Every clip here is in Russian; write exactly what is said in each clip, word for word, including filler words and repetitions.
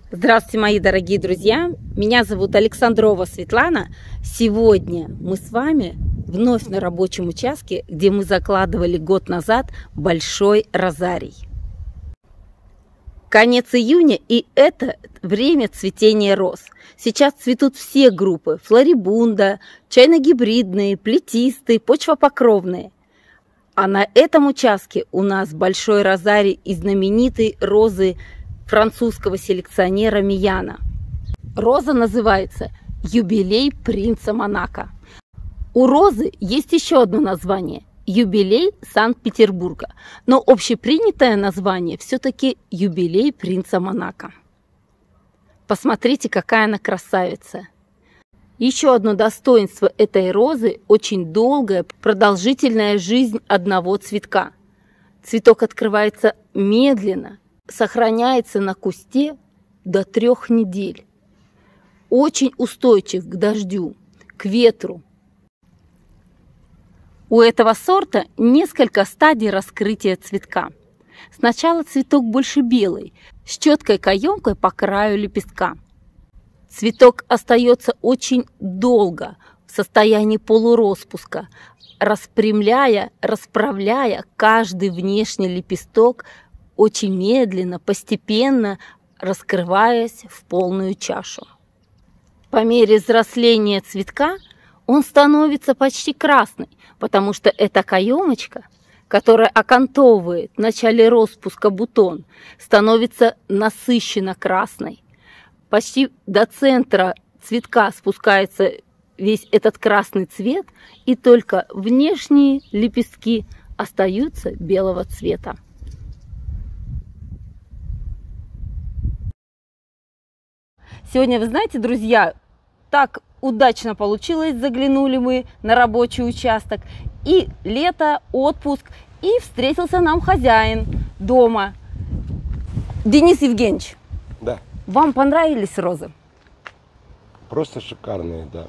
Здравствуйте, мои дорогие друзья! Меня зовут Александрова Светлана. Сегодня мы с вами вновь на рабочем участке, где мы закладывали год назад большой розарий. Конец июня, и это время цветения роз. Сейчас цветут все группы: флорибунда, чайно-гибридные, плетистые, почвопокровные. А на этом участке у нас большой розарий из знаменитой розы французского селекционера Мияна. Роза называется «Юбилей принца Монако». У розы есть еще одно название – «Юбилей Санкт-Петербурга», но общепринятое название все-таки «Юбилей принца Монако». Посмотрите, какая она красавица! Еще одно достоинство этой розы – очень долгая, продолжительная жизнь одного цветка. Цветок открывается медленно, сохраняется на кусте до трех недель. Очень устойчив к дождю, к ветру. У этого сорта несколько стадий раскрытия цветка. Сначала цветок больше белый, с четкой каемкой по краю лепестка. Цветок остается очень долго в состоянии полуроспуска, распрямляя, расправляя каждый внешний лепесток, очень медленно, постепенно раскрываясь в полную чашу. По мере взросления цветка он становится почти красный, потому что эта каемочка, которая окантовывает в начале распуска бутон, становится насыщенно красной. Почти до центра цветка спускается весь этот красный цвет, и только внешние лепестки остаются белого цвета. Сегодня, вы знаете, друзья, так удачно получилось, заглянули мы на рабочий участок, и лето, отпуск, и встретился нам хозяин дома. Денис Евгеньевич, да. Вам понравились розы? Просто шикарные, да.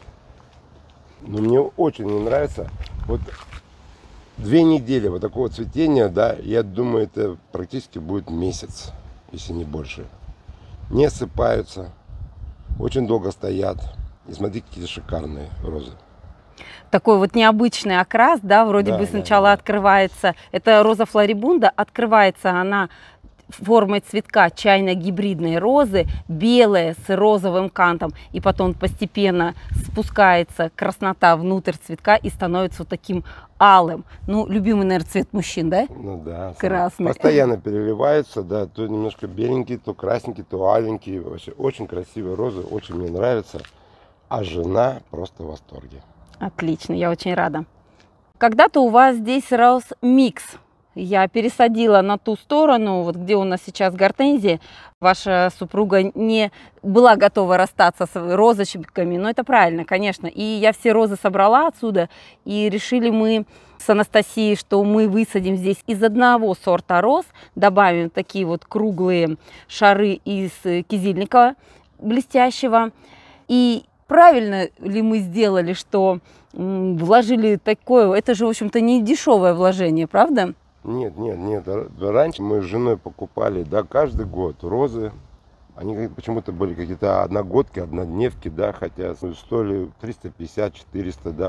Но мне очень не нравится. Вот две недели вот такого цветения, да, я думаю, это практически будет месяц, если не больше. Не осыпаются, очень долго стоят. И смотрите, какие шикарные розы. Такой вот необычный окрас, да, вроде да, бы да, сначала да. открывается, это роза флорибунда, открывается она формой цветка чайно-гибридной розы, белая с розовым кантом, и потом постепенно спускается краснота внутрь цветка и становится вот таким алым. Ну, любимый, наверное, цвет мужчин, да? Ну да. Красный. Постоянно переливаются, да, то немножко беленький, то красненький, то аленький. Вообще очень красивые розы, очень мне нравятся. А жена просто в восторге. Отлично, я очень рада. Когда-то у вас здесь рос микс. Я пересадила на ту сторону, вот где у нас сейчас гортензии. Ваша супруга не была готова расстаться с розочками, но это правильно, конечно. И я все розы собрала отсюда, и решили мы с Анастасией, что мы высадим здесь из одного сорта роз, добавим такие вот круглые шары из кизильника блестящего. И правильно ли мы сделали, что вложили такое, это же, в общем-то, не дешевое вложение, правда? Нет, нет, нет. Раньше мы с женой покупали, да, каждый год розы. Они почему-то были какие-то одногодки, однодневки, да, хотя стоили триста пятьдесят — четыреста, да.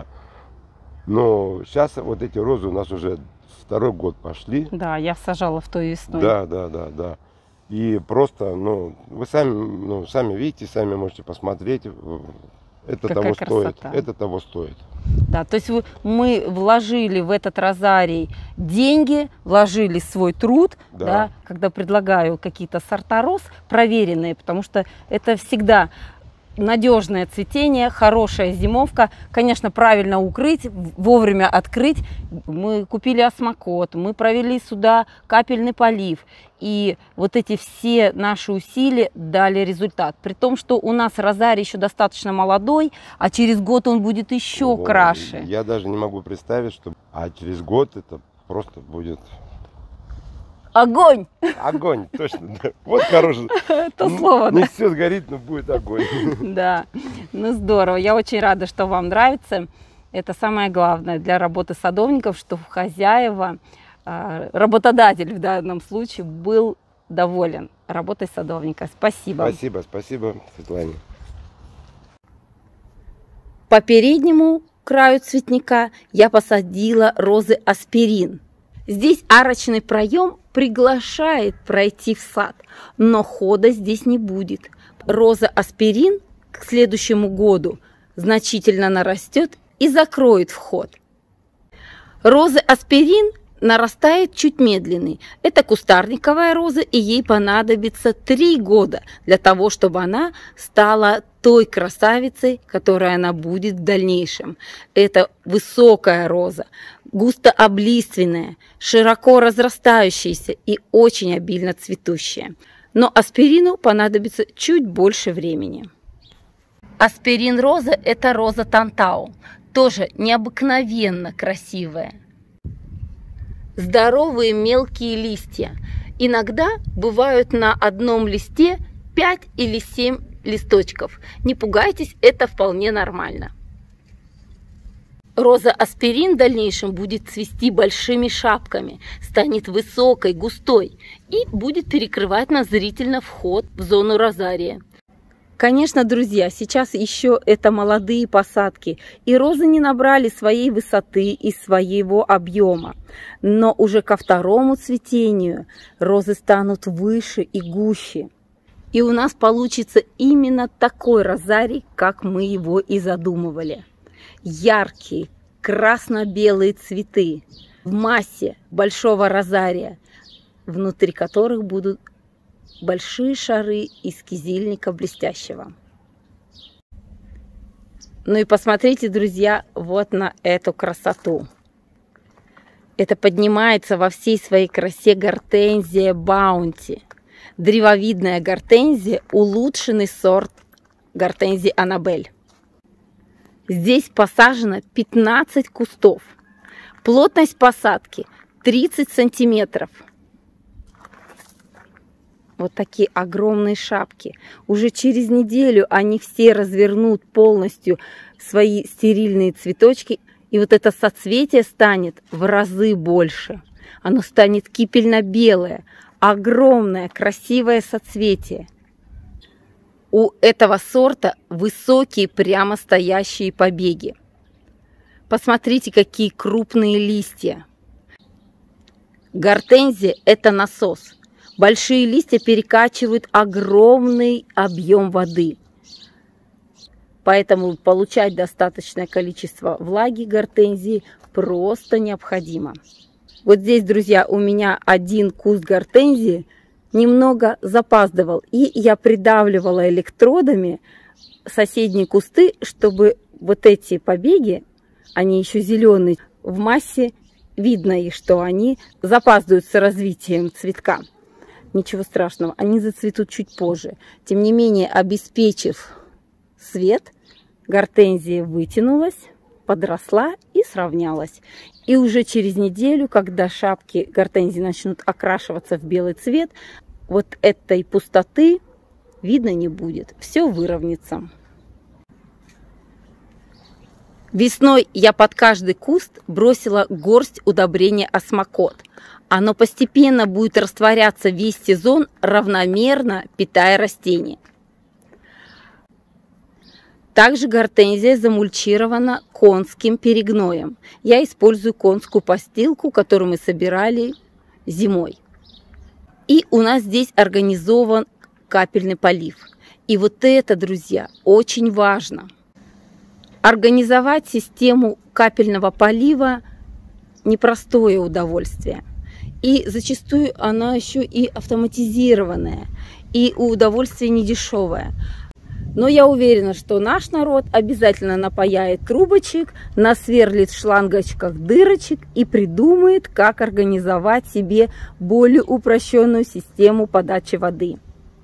Но сейчас вот эти розы у нас уже второй год пошли. Да, я сажала в той весной. Да, да, да, да. И просто, ну, вы сами, ну, сами видите, сами можете посмотреть. Это Какая того красота. стоит. Это того стоит. Да, то есть мы вложили в этот розарий деньги, вложили свой труд, Да. Да, когда предлагаю какие-то сорта роз проверенные, потому что это всегда надежное цветение, хорошая зимовка. Конечно, правильно укрыть, вовремя открыть. Мы купили осмокот, мы провели сюда капельный полив. И вот эти все наши усилия дали результат. При том, что у нас розарий еще достаточно молодой, а через год он будет еще О, краше. Я даже не могу представить, что а через год это просто будет... Огонь! Огонь, точно. Да. Вот хорошее. Это слово, Не да? все сгорит, но будет огонь. Да, ну здорово. Я очень рада, что вам нравится. Это самое главное для работы садовников, что хозяева, работодатель в данном случае, был доволен. работой садовника. Спасибо. Спасибо, спасибо, Светлане. По переднему краю цветника я посадила розы аспирин. Здесь арочный проем приглашает пройти в сад, но хода здесь не будет. Роза аспирин к следующему году значительно нарастет и закроет вход. Роза аспирин нарастает чуть медленней. Это кустарниковая роза, и ей понадобится три года для того, чтобы она стала той красавицей, которой она будет в дальнейшем. Это высокая роза, густо облиственная, широко разрастающаяся и очень обильно цветущая. Но аспирину понадобится чуть больше времени. Аспирин роза – это роза Тантау, тоже необыкновенно красивая. Здоровые мелкие листья. Иногда бывают на одном листе пять или семь листочков. Не пугайтесь, это вполне нормально. Роза аспирин в дальнейшем будет цвести большими шапками, станет высокой, густой и будет перекрывать назрительно вход в зону розария. Конечно, друзья, сейчас еще это молодые посадки, и розы не набрали своей высоты и своего объема. Но уже ко второму цветению розы станут выше и гуще. И у нас получится именно такой розарий, как мы его и задумывали. Яркие, красно-белые цветы в массе большого розария, внутри которых будут большие шары из кизильника блестящего. Ну и посмотрите, друзья, вот на эту красоту. Это поднимается во всей своей красе гортензия Баунти. Древовидная гортензия, улучшенный сорт гортензии Аннабель. Здесь посажено пятнадцать кустов. Плотность посадки тридцать сантиметров. Вот такие огромные шапки. Уже через неделю они все развернут полностью свои стерильные цветочки. И вот это соцветие станет в разы больше. Оно станет кипельно-белое, огромное, красивое соцветие. У этого сорта высокие, прямо стоящие побеги. Посмотрите, какие крупные листья. Гортензия – это насос. Большие листья перекачивают огромный объем воды. Поэтому получать достаточное количество влаги гортензии просто необходимо. Вот здесь, друзья, у меня один куст гортензии немного запаздывал. И я придавливала электродами соседние кусты, чтобы вот эти побеги, они еще зеленые, в массе видно их, что они запаздывают с развитием цветка. Ничего страшного, они зацветут чуть позже. Тем не менее, обеспечив свет, гортензия вытянулась, подросла и сравнялась. И уже через неделю, когда шапки гортензии начнут окрашиваться в белый цвет, вот этой пустоты видно не будет. Все выровняется. Весной я под каждый куст бросила горсть удобрения осмокот. Оно постепенно будет растворяться весь сезон, равномерно питая растения. Также гортензия замульчирована конским перегноем. Я использую конскую постилку, которую мы собирали зимой. И у нас здесь организован капельный полив. И вот это, друзья, очень важно. Организовать систему капельного полива – непростое удовольствие. И зачастую она еще и автоматизированная, и удовольствие недешевое. Но я уверена, что наш народ обязательно напаяет трубочек, насверлит в шлангочках дырочек и придумает, как организовать себе более упрощенную систему подачи воды.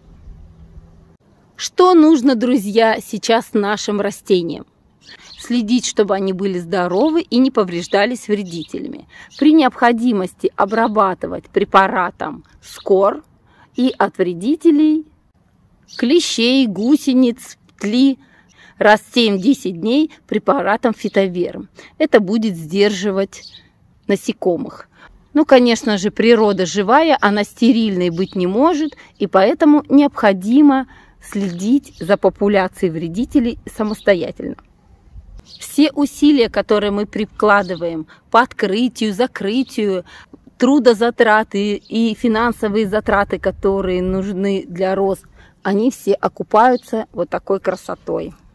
Что нужно, друзья, сейчас нашим растениям? Следить, чтобы они были здоровы и не повреждались вредителями. При необходимости обрабатывать препаратом скор и от вредителей клещей, гусениц, тли раз в семь-десять дней препаратом фитоверм. Это будет сдерживать насекомых. Ну, конечно же, природа живая, она стерильной быть не может, и поэтому необходимо следить за популяцией вредителей самостоятельно. Все усилия, которые мы прикладываем по открытию, закрытию, трудозатраты и финансовые затраты, которые нужны для роз, они все окупаются вот такой красотой.